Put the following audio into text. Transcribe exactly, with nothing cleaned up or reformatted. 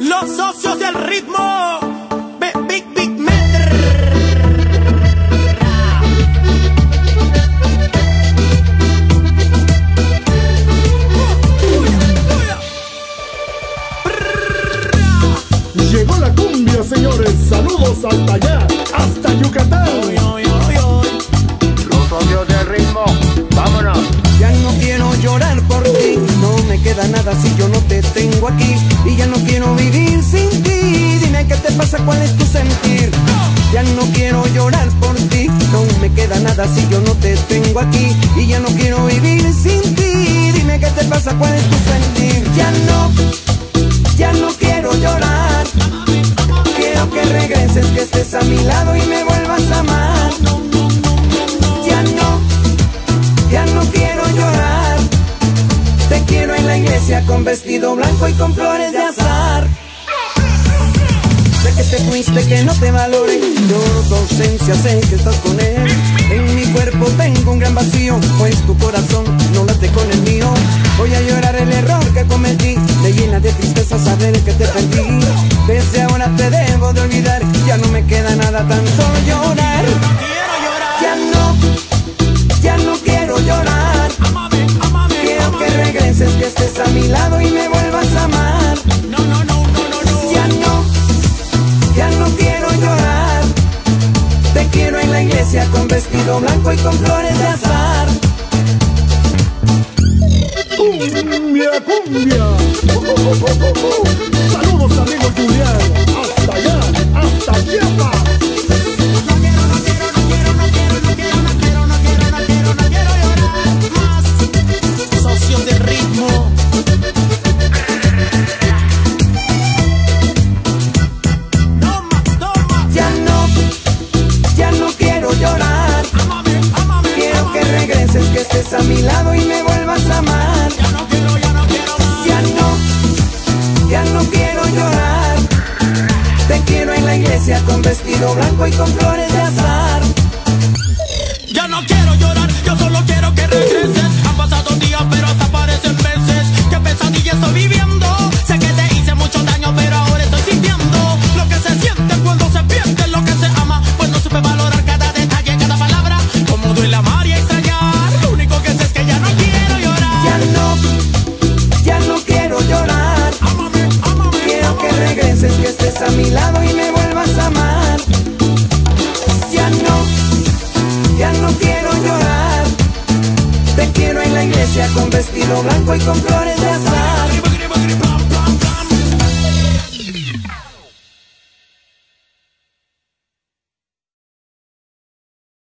Los socios del ritmo. Big, big, big meter. Llegó la cumbia, señores. Saludos hasta allá, hasta Yucatán. Los socios del ritmo, vámonos. Ya no quiero llorar por ti, no me queda nada si yo no te tengo aquí. Y ya no quiero vivir sin ti, dime qué te pasa, cuál es tu sentir. Ya no quiero llorar por ti, no me queda nada si yo no te tengo aquí. Y ya no quiero vivir sin ti, dime qué te pasa, cuál es tu sentir. Ya no, ya no quiero llorar, quiero que regreses, que estés a mi lado y me vuelvas a amar. Ya no, ya no quiero llorar, te quiero en la iglesia con vestido blanco y con flores de azar. Sé que te fuiste, que no te valoré, lloro tu ausencia, sé que estás con él. En mi cuerpo tengo un gran vacío, pues tu corazón no late con el mío. Voy a llorar el error que cometí, me llena de tristeza saber que te perdí. Desde ahora te debo de olvidar, ya no me queda nada, tan solo llorar. Ya no, ya no quiero llorar, quiero que regreses, que estés a mi lado y me vuelvas a amar. Ya no, ya no quiero llorar, te quiero en la iglesia con vestido blanco y con flores de azar. Cumbia, cumbia. Oh, oh, oh, oh, oh. Saludos, amigo Julián. Hasta allá, hasta Chiapas. Que estés a mi lado y me vuelvas a amar. Ya no quiero, ya no quiero más. Ya no, ya no quiero llorar, te quiero en la iglesia con vestido blanco y con flores de azar. Ya no quiero llorar, yo solo quiero que regreses. Han pasado días pero hasta parecen meses. Qué pesadilla estoy viviendo. Sé que te hice mucho daño pero ahora estoy sintiendo lo que se siente cuando se pierde lo que se ama. Pues no supe valorar cada detalle, cada palabra. Como duele amar y extrañar. Lo único que sé es que ya no quiero llorar. Ya no, ya no quiero llorar. Ámame, ámame, quiero ámame. que regreses, que estés a mi lado y me vuelvas a amar. Ya no, ya no quiero llorar, te quiero en la iglesia con vestido blanco y con flores de azar.